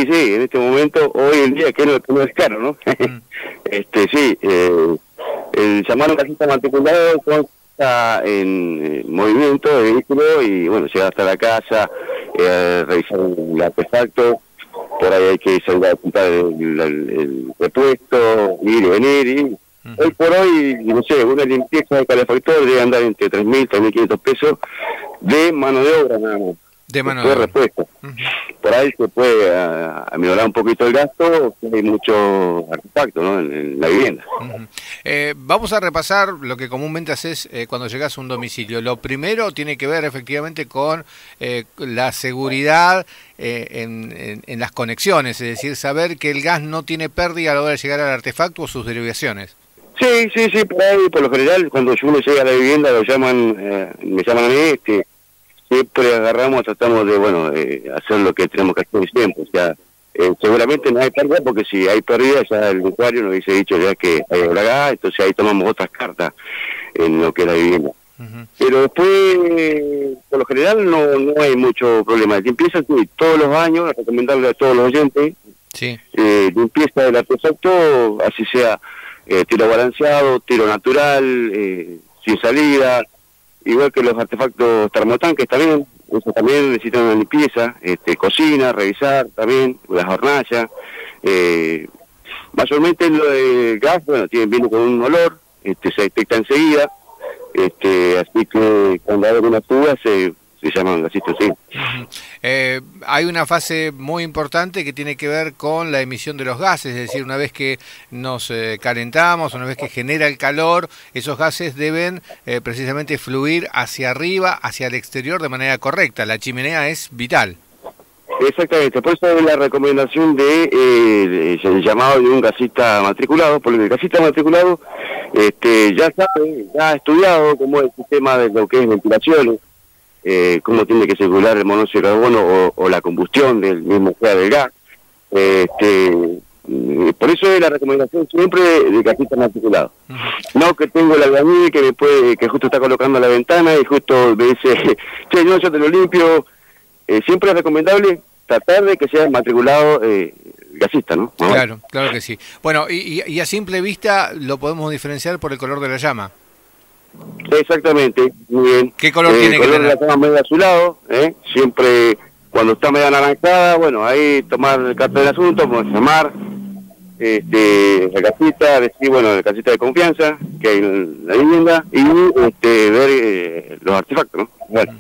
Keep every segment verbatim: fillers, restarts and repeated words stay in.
sí, sí, en este momento, hoy en día, que no, no es caro, ¿no? Mm. este, sí, eh, el llamar a un casista matriculado consta en eh, movimiento de vehículo y, bueno, llegar hasta la casa, eh, revisar el artefacto, por ahí hay que salir a comprar el, el, el repuesto, ir y venir, y uh-huh. hoy por hoy, no sé, una limpieza de calefactor debe andar entre tres mil, tres mil quinientos pesos de mano de obra, nada más. De mano de obra. Repuesto. Uh-huh. Por ahí se puede a, a minorar un poquito el gasto, hay mucho artefacto, ¿no?, en, en la vivienda. Uh-huh. eh, vamos a repasar lo que comúnmente haces eh, cuando llegas a un domicilio. Lo primero tiene que ver efectivamente con eh, la seguridad eh, en, en, en las conexiones, es decir, saber que el gas no tiene pérdida a la hora de llegar al artefacto o sus derivaciones. Sí, sí, sí, por ahí, por lo general, cuando uno llega a la vivienda, lo llaman, eh, me llaman a mí, este, siempre agarramos, tratamos de, bueno, de hacer lo que tenemos que hacer siempre. O sea, eh, seguramente no hay pérdida, porque si hay pérdida, ya el usuario nos dice dicho ya que hay gas, entonces ahí tomamos otras cartas en lo que es la vivienda. Uh-huh. Pero después, por lo general, no, no hay mucho problema. Limpieza, sí, todos los años, recomendarle a todos los oyentes, sí. eh, limpieza del artefacto, así sea eh, tiro balanceado, tiro natural, eh, sin salida, igual que los artefactos termotanques también, eso también necesitan una limpieza, este, cocina, revisar también, las hornallas, eh, mayormente lo de gas, bueno, tienen, viene con un olor, este, se detecta enseguida, este, así que cuando hay alguna fuga se, se llaman gasistas, sí. Uh-huh. eh, hay una fase muy importante que tiene que ver con la emisión de los gases, es decir, una vez que nos eh, calentamos, una vez que genera el calor, esos gases deben eh, precisamente fluir hacia arriba, hacia el exterior de manera correcta. La chimenea es vital. Exactamente, por eso es la recomendación de, eh, el llamado de un gasista matriculado, porque el gasista matriculado este, ya sabe, ya ha estudiado cómo es el sistema de lo que es ventilación, eh, cómo tiene que circular el monóxido de carbono o, o la combustión del mismo, sea del gas. Este, por eso es la recomendación siempre del gasista matriculado. Uh-huh. No que tengo el albañil que me puede, que justo está colocando la ventana y justo me dice, che, no, yo te lo limpio. Eh, siempre es recomendable tratar de que sea matriculado eh, gasista, ¿no? ¿no? Claro, claro que sí. Bueno, y, y a simple vista lo podemos diferenciar por el color de la llama. Exactamente, muy bien. ¿Qué color eh, tiene el que color tener? de la llama medio azulado, ¿eh? Siempre cuando está media anaranjada, bueno, ahí tomar carta del asunto, podemos llamar este, el gasista, decir, bueno, el gasista de confianza que hay en la vivienda y este, ver eh, los artefactos, ¿no? Bueno.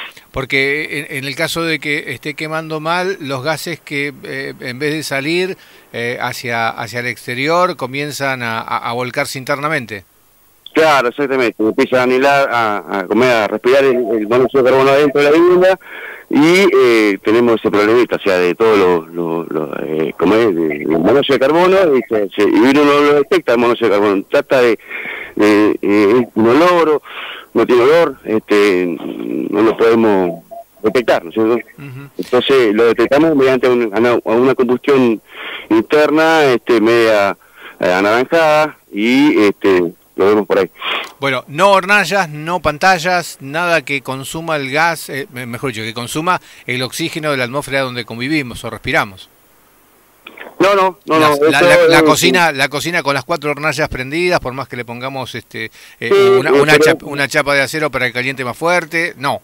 Porque en, en el caso de que esté quemando mal, los gases que eh, en vez de salir eh, hacia hacia el exterior comienzan a, a, a volcarse internamente. Claro, exactamente. Empieza a anilar, a, a, comer, a respirar el, el monóxido de carbono adentro de la vivienda y eh, tenemos ese problemita, o sea, de todo lo, lo, lo eh, como es, el monóxido de carbono, y, se, se, y uno no lo detecta el monóxido de carbono. Trata de, de, de un olor, no tiene olor, este, no lo podemos detectar, ¿no es cierto? Uh-huh. Entonces lo detectamos mediante un, una, una combustión interna, este, media eh, anaranjada y este lo vemos por ahí. Bueno, no hornallas, no pantallas, nada que consuma el gas, eh, mejor dicho, que consuma el oxígeno de la atmósfera donde convivimos o respiramos. No, no, no, la, no. La, la, la, la cocina, la cocina con las cuatro hornallas prendidas, por más que le pongamos este eh, sí, una, una, pero... chapa, una chapa de acero para que caliente más fuerte, no.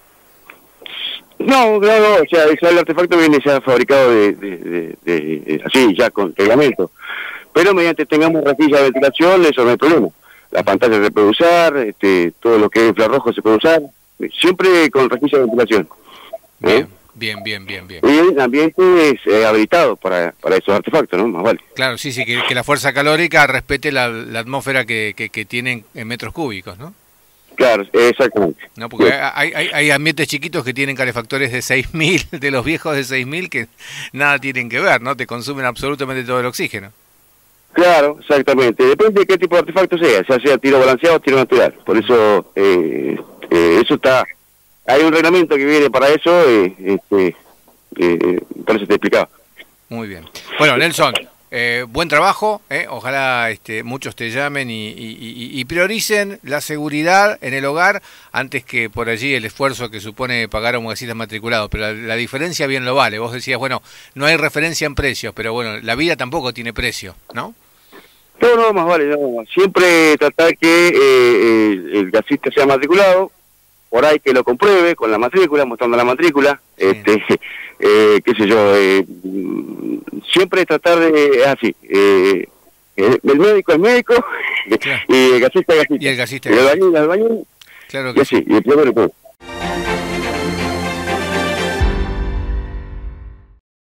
No, no, no, o sea, el artefacto viene ya fabricado de, de, de, de, de así, ya con reglamento. Pero mediante tengamos rejilla de ventilación, eso no hay problema. La pantalla se puede usar, este, todo lo que es infrarrojo se puede usar, siempre con rejilla de ventilación. ¿eh? Bien, bien, bien, bien, bien. Y el ambiente es eh, habilitado para, para esos artefactos, ¿no? Más vale. Claro, sí, sí, que, que la fuerza calórica respete la, la atmósfera que, que, que tienen en metros cúbicos, ¿no? Claro, exactamente. No, porque sí. hay, hay, hay ambientes chiquitos que tienen calefactores de seis mil, de los viejos de seis mil, que nada tienen que ver, ¿no? Te consumen absolutamente todo el oxígeno. Claro, exactamente. Depende de qué tipo de artefacto sea, ya sea tiro balanceado o tiro natural. Por eso, eh, eh, eso está... Hay un reglamento que viene para eso, eh, este, eh, por eso te explicaba. Muy bien. Bueno, Nelson, eh, buen trabajo, eh, ojalá este, muchos te llamen y, y, y prioricen la seguridad en el hogar antes que por allí el esfuerzo que supone pagar a un gasista matriculado, pero la, la diferencia bien lo vale. Vos decías, bueno, no hay referencia en precios, pero bueno, la vida tampoco tiene precio, ¿no? No, no, más vale, no. Siempre tratar que eh, el, el gasista sea matriculado, por ahí que lo compruebe con la matrícula, mostrando la matrícula, sí. este, eh, qué sé yo, eh, siempre tratar de, es así, eh, el médico es médico, claro. y el gasista es gasista. Y el gasista es gasista. Y el albañil, el albañil, claro que y así, sí. y el primero todo.